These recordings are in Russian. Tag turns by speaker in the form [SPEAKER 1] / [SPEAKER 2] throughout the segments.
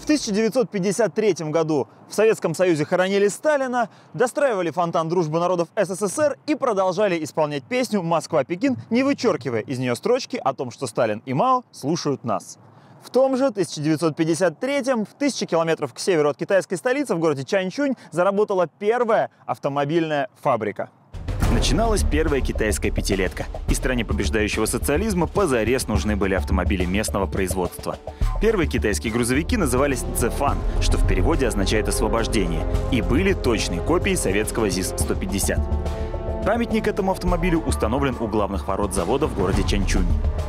[SPEAKER 1] 1953 году в Советском Союзе хоронили Сталина, достраивали фонтан дружбы народов СССР и продолжали исполнять песню «Москва-Пекин», не вычеркивая из нее строчки о том, что Сталин и Мао слушают нас. В том же 1953-м в 1000 километров к северу от китайской столицы в городе Чанчунь заработала первая автомобильная фабрика.
[SPEAKER 2] Начиналась первая китайская пятилетка, и стране побеждающего социализма позарез нужны были автомобили местного производства. Первые китайские грузовики назывались «Цефан», что в переводе означает «освобождение», и были точной копией советского ЗИС-150. Памятник этому автомобилю установлен у главных ворот завода в городе Чанчунь.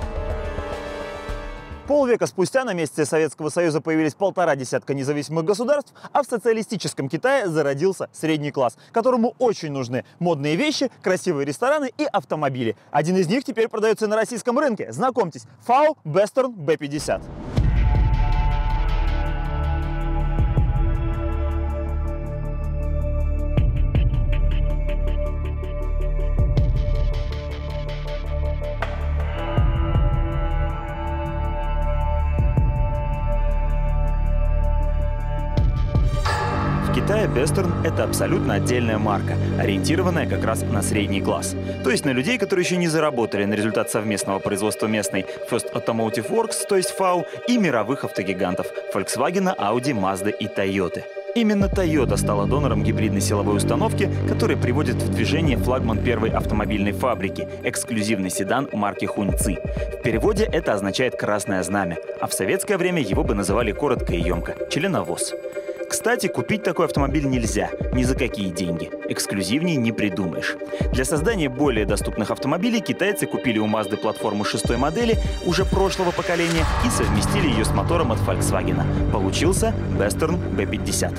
[SPEAKER 1] Полвека спустя на месте Советского Союза появились 1,5 десятка независимых государств, а в социалистическом Китае зародился средний класс, которому очень нужны модные вещи, красивые рестораны и автомобили. Один из них теперь продается на российском рынке. Знакомьтесь, FAW Western B50.
[SPEAKER 2] В Китае Western — это абсолютно отдельная марка, ориентированная как раз на средний класс. То есть на людей, которые еще не заработали на результат совместного производства местной First Automotive Works, то есть FAW, и мировых автогигантов Volkswagen, Audi, Mazda и Toyota. Именно Toyota стала донором гибридной силовой установки, которая приводит в движение флагман первой автомобильной фабрики — эксклюзивный седан марки Хуньци. В переводе это означает «красное знамя», а в советское время его бы называли коротко и емко — «членовоз». Кстати, купить такой автомобиль нельзя, ни за какие деньги. Эксклюзивнее не придумаешь. Для создания более доступных автомобилей китайцы купили у Mazda платформу 6-й модели уже прошлого поколения и совместили ее с мотором от Volkswagen. Получился Western B50.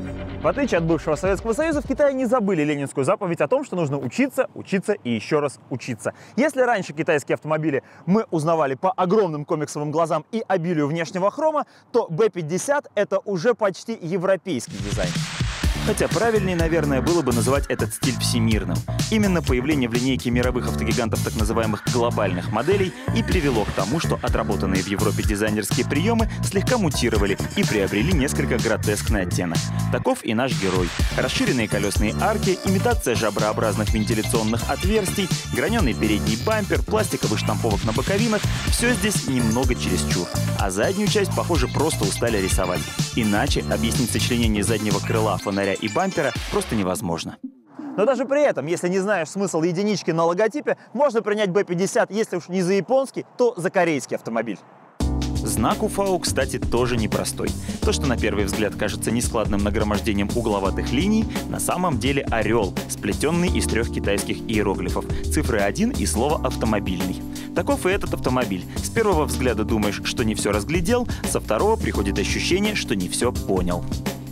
[SPEAKER 1] В отличие от бывшего Советского Союза, в Китае не забыли ленинскую заповедь о том, что нужно учиться, учиться и еще раз учиться. Если раньше китайские автомобили мы узнавали по огромным комиксовым глазам и обилию внешнего хрома, то B50 — это уже почти европейский дизайн.
[SPEAKER 2] Хотя правильнее, наверное, было бы называть этот стиль всемирным. Именно появление в линейке мировых автогигантов так называемых глобальных моделей и привело к тому, что отработанные в Европе дизайнерские приемы слегка мутировали и приобрели несколько гротескный оттенок. Таков и наш герой. Расширенные колесные арки, имитация жаброобразных вентиляционных отверстий, граненый передний бампер, пластиковых штамповок на боковинах — все здесь немного чересчур. А заднюю часть, похоже, просто устали рисовать. Иначе объяснить сочленение заднего крыла, фонаря и бампера просто невозможно.
[SPEAKER 1] Но даже при этом, если не знаешь смысл единички на логотипе, можно принять B50, если уж не за японский, то за корейский автомобиль.
[SPEAKER 2] Знак у FAW, кстати, тоже непростой. То, что на первый взгляд кажется нескладным нагромождением угловатых линий, на самом деле орел, сплетенный из 3 китайских иероглифов, цифры 1 и слово «автомобильный». Таков и этот автомобиль. С первого взгляда думаешь, что не все разглядел, со второго приходит ощущение, что не все понял.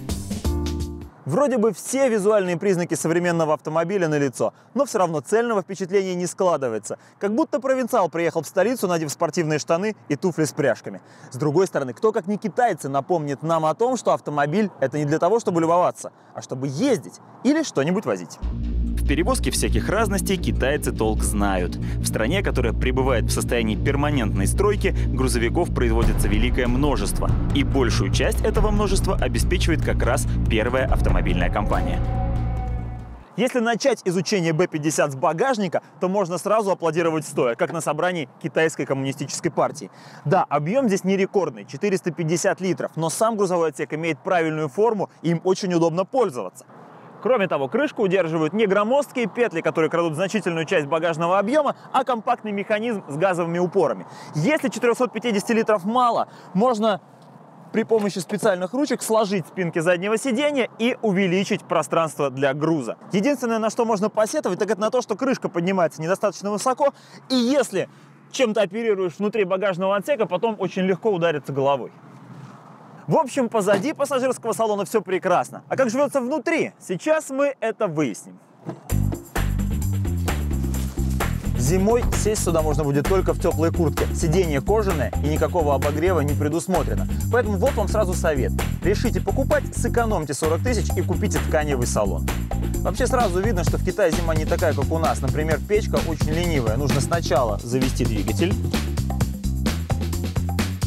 [SPEAKER 1] Вроде бы все визуальные признаки современного автомобиля налицо, но все равно цельного впечатления не складывается. Как будто провинциал приехал в столицу, надев спортивные штаны и туфли с пряжками. С другой стороны, кто как не китайцы напомнит нам о том, что автомобиль — это не для того, чтобы любоваться, а чтобы ездить или что-нибудь возить.
[SPEAKER 2] В перевозке всяких разностей китайцы толк знают. В стране, которая пребывает в состоянии перманентной стройки, грузовиков производится великое множество. И большую часть этого множества обеспечивает как раз первая автомобильная компания.
[SPEAKER 1] Если начать изучение B50 с багажника, то можно сразу аплодировать стоя, как на собрании Китайской коммунистической партии. Да, объем здесь не рекордный — 450 литров, но сам грузовой отсек имеет правильную форму, и им очень удобно пользоваться. Кроме того, крышку удерживают не громоздкие петли, которые крадут значительную часть багажного объема, а компактный механизм с газовыми упорами. Если 450 литров мало, можно при помощи специальных ручек сложить спинки заднего сиденья и увеличить пространство для груза. Единственное, на что можно посетовать, так это на то, что крышка поднимается недостаточно высоко, и если чем-то оперируешь внутри багажного отсека, потом очень легко удариться головой. В общем, позади пассажирского салона все прекрасно. А как живется внутри? Сейчас мы это выясним. Зимой сесть сюда можно будет только в теплой куртке. Сиденье кожаное и никакого обогрева не предусмотрено. Поэтому вот вам сразу совет. Решите покупать, сэкономьте 40 тысяч и купите тканевый салон. Вообще сразу видно, что в Китае зима не такая, как у нас. Например, печка очень ленивая. Нужно сначала завести двигатель,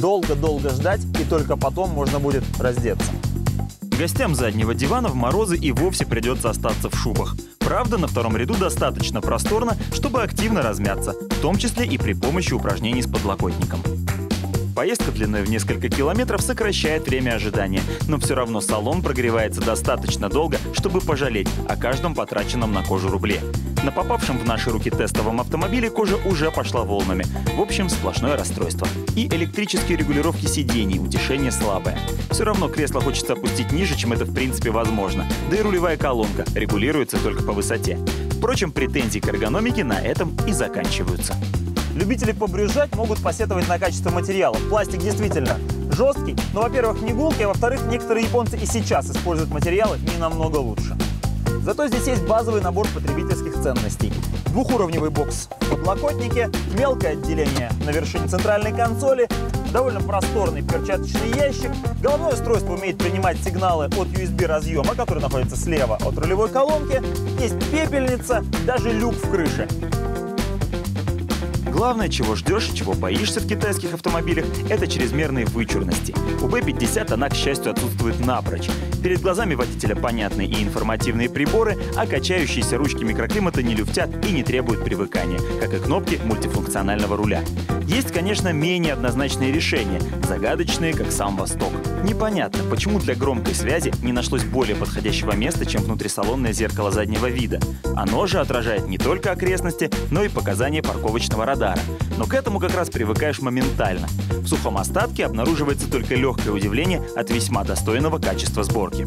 [SPEAKER 1] долго-долго ждать, и только потом можно будет раздеться.
[SPEAKER 2] Гостям заднего дивана в морозы и вовсе придется остаться в шубах. Правда, на втором ряду достаточно просторно, чтобы активно размяться, в том числе и при помощи упражнений с подлокотником. Поездка длиной в несколько километров сокращает время ожидания, но все равно салон прогревается достаточно долго, чтобы пожалеть о каждом потраченном на кожу рубле. На попавшем в наши руки тестовом автомобиле кожа уже пошла волнами. В общем, сплошное расстройство. И электрические регулировки сидений, утешение слабое. Все равно кресло хочется опустить ниже, чем это в принципе возможно. Да и рулевая колонка регулируется только по высоте. Впрочем, претензии к эргономике на этом и заканчиваются.
[SPEAKER 1] Любители побрюзжать могут посетовать на качество материала. Пластик действительно жесткий, но, во-первых, не гулкий, а во-вторых, некоторые японцы и сейчас используют материалы не намного лучше. Зато здесь есть базовый набор потребительских ценностей. Двухуровневый бокс в подлокотнике, мелкое отделение на вершине центральной консоли, довольно просторный перчаточный ящик. Головное устройство умеет принимать сигналы от USB-разъема, который находится слева от рулевой колонки. Есть пепельница, даже люк в крыше.
[SPEAKER 2] Главное, чего ждешь и чего боишься в китайских автомобилях, это чрезмерной вычурности. У B50 она, к счастью, отсутствует напрочь. Перед глазами водителя понятные и информативные приборы, а качающиеся ручки микроклимата не люфтят и не требуют привыкания, как и кнопки мультифункционального руля. Есть, конечно, менее однозначные решения, загадочные, как сам Восток. Непонятно, почему для громкой связи не нашлось более подходящего места, чем внутрисалонное зеркало заднего вида. Оно же отражает не только окрестности, но и показания парковочного радара. Но к этому как раз привыкаешь моментально. В сухом остатке обнаруживается только легкое удивление от весьма достойного качества сборки.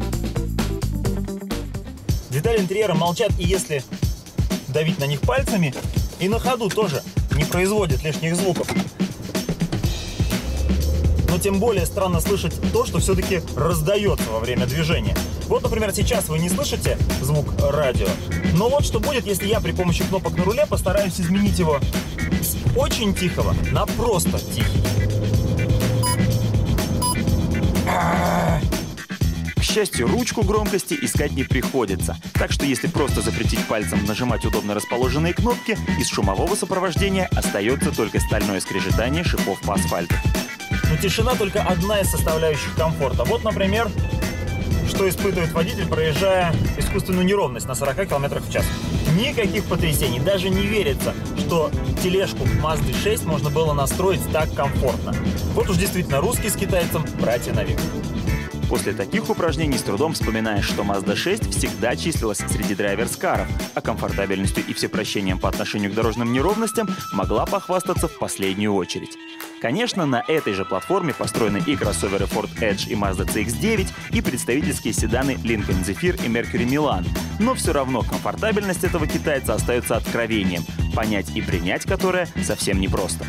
[SPEAKER 1] Детали интерьера молчат, и если давить на них пальцами, и на ходу тоже не производят лишних звуков. Но тем более странно слышать то, что все-таки раздается во время движения. Вот, например, сейчас вы не слышите звук радио, но вот что будет, если я при помощи кнопок на руле постараюсь изменить его с очень тихого на просто тихий.
[SPEAKER 2] К счастью, ручку громкости искать не приходится, так что если просто запретить пальцем нажимать удобно расположенные кнопки, из шумового сопровождения остается только стальное скрежетание шипов по асфальту.
[SPEAKER 1] Но тишина только одна из составляющих комфорта. Вот, например, что испытывает водитель, проезжая искусственную неровность на 40 км в час. Никаких потрясений. Даже не верится, что тележку Mazda 6 можно было настроить так комфортно. Вот уж действительно русский с китайцем братья навек.
[SPEAKER 2] После таких упражнений с трудом вспоминаешь, что Mazda 6 всегда числилась среди драйверс-каров, а комфортабельностью и всепрощением по отношению к дорожным неровностям могла похвастаться в последнюю очередь. Конечно, на этой же платформе построены и кроссоверы Ford Edge и Mazda CX-9, и представительские седаны Lincoln Zephyr и Mercury Milan. Но все равно комфортабельность этого китайца остается откровением, понять и принять которое совсем непросто.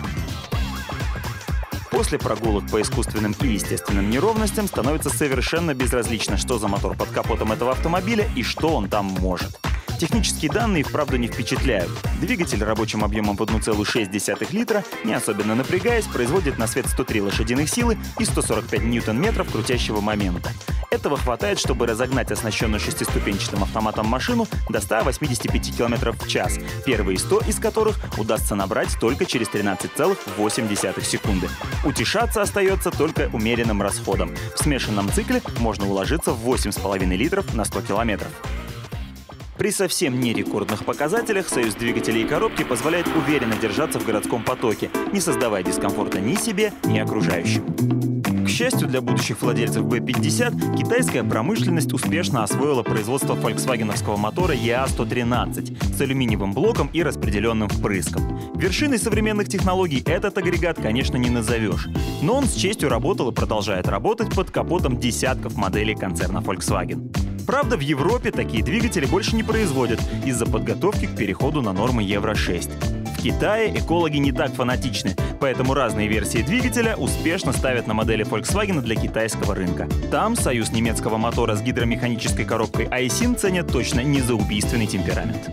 [SPEAKER 2] После прогулок по искусственным и естественным неровностям становится совершенно безразлично, что за мотор под капотом этого автомобиля и что он там может. Технические данные вправду не впечатляют. Двигатель рабочим объемом под 1,6 литра, не особенно напрягаясь, производит на свет 103 лошадиных силы и 145 ньютон-метров крутящего момента. Этого хватает, чтобы разогнать оснащенную шестиступенчатым автоматом машину до 185 км в час, первые 100 из которых удастся набрать только через 13,8 секунды. Утешаться остается только умеренным расходом. В смешанном цикле можно уложиться в 8,5 литров на 100 километров. При совсем не рекордных показателях союз двигателей и коробки позволяет уверенно держаться в городском потоке, не создавая дискомфорта ни себе, ни окружающим. К счастью для будущих владельцев B50, китайская промышленность успешно освоила производство фольксвагеновского мотора EA113 с алюминиевым блоком и распределенным впрыском. Вершиной современных технологий этот агрегат, конечно, не назовешь, но он с честью работал и продолжает работать под капотом десятков моделей концерна Volkswagen. Правда, в Европе такие двигатели больше не производят из-за подготовки к переходу на нормы Евро-6. В Китае экологи не так фанатичны, поэтому разные версии двигателя успешно ставят на модели Volkswagen для китайского рынка. Там союз немецкого мотора с гидромеханической коробкой Aisin ценят точно не за убийственный темперамент.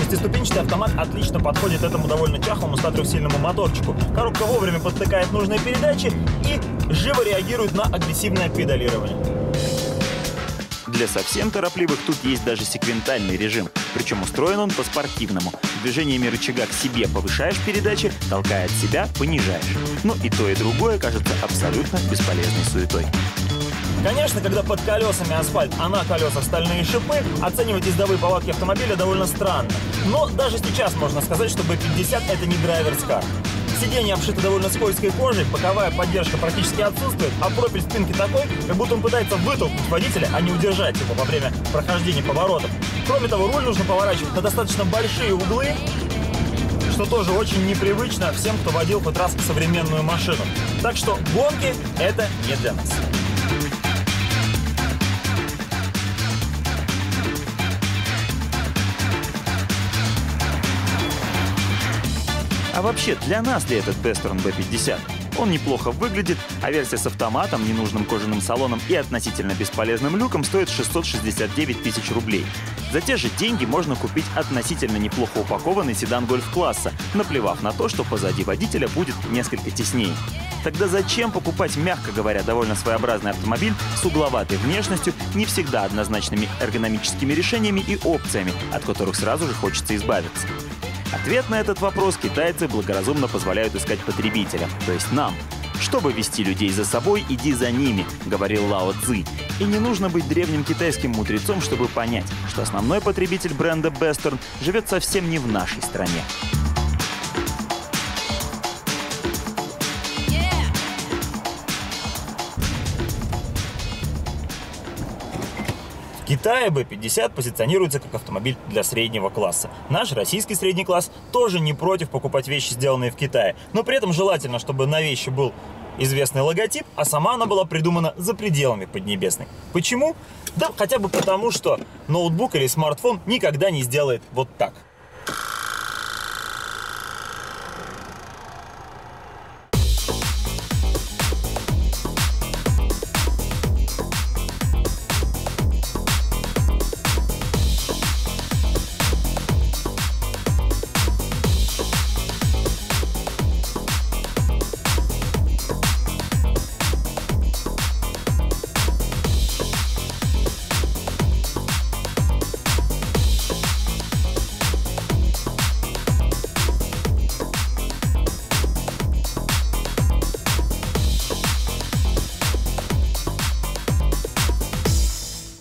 [SPEAKER 1] Шестиступенчатый автомат отлично подходит этому довольно чахлому 103-сильному моторчику. Коробка вовремя подтыкает нужные передачи и живо реагирует на агрессивное педалирование.
[SPEAKER 2] Для совсем торопливых тут есть даже секвентальный режим. Причем устроен он по-спортивному. Движениями рычага к себе повышаешь передачи, толкая от себя понижаешь. Ну и то, и другое кажется абсолютно бесполезной суетой.
[SPEAKER 1] Конечно, когда под колесами асфальт, а на колесах стальные шипы, оценивать ездовые повадки автомобиля довольно странно. Но даже сейчас можно сказать, что B50 это не драйверс-кар. Сиденье обшито довольно скользкой кожей, боковая поддержка практически отсутствует, а профиль спинки такой, как будто он пытается вытолкнуть водителя, а не удержать его во время прохождения поворотов. Кроме того, руль нужно поворачивать на достаточно большие углы, что тоже очень непривычно всем, кто водил хоть раз современную машину. Так что гонки — это не для нас.
[SPEAKER 2] А вообще, для нас ли этот Bestern B50? Он неплохо выглядит, а версия с автоматом, ненужным кожаным салоном и относительно бесполезным люком стоит 669 тысяч рублей. За те же деньги можно купить относительно неплохо упакованный седан гольф-класса, наплевав на то, что позади водителя будет несколько теснее. Тогда зачем покупать, мягко говоря, довольно своеобразный автомобиль с угловатой внешностью, не всегда однозначными эргономическими решениями и опциями, от которых сразу же хочется избавиться? Ответ на этот вопрос китайцы благоразумно позволяют искать потребителям, то есть нам. «Чтобы вести людей за собой, иди за ними», — говорил Лао Цзи. И не нужно быть древним китайским мудрецом, чтобы понять, что основной потребитель бренда Bestern живет совсем не в нашей стране.
[SPEAKER 1] В Китае B50 позиционируется как автомобиль для среднего класса. Наш российский средний класс тоже не против покупать вещи, сделанные в Китае. Но при этом желательно, чтобы на вещи был известный логотип, а сама она была придумана за пределами Поднебесной. Почему? Да хотя бы потому, что ноутбук или смартфон никогда не сделает вот так.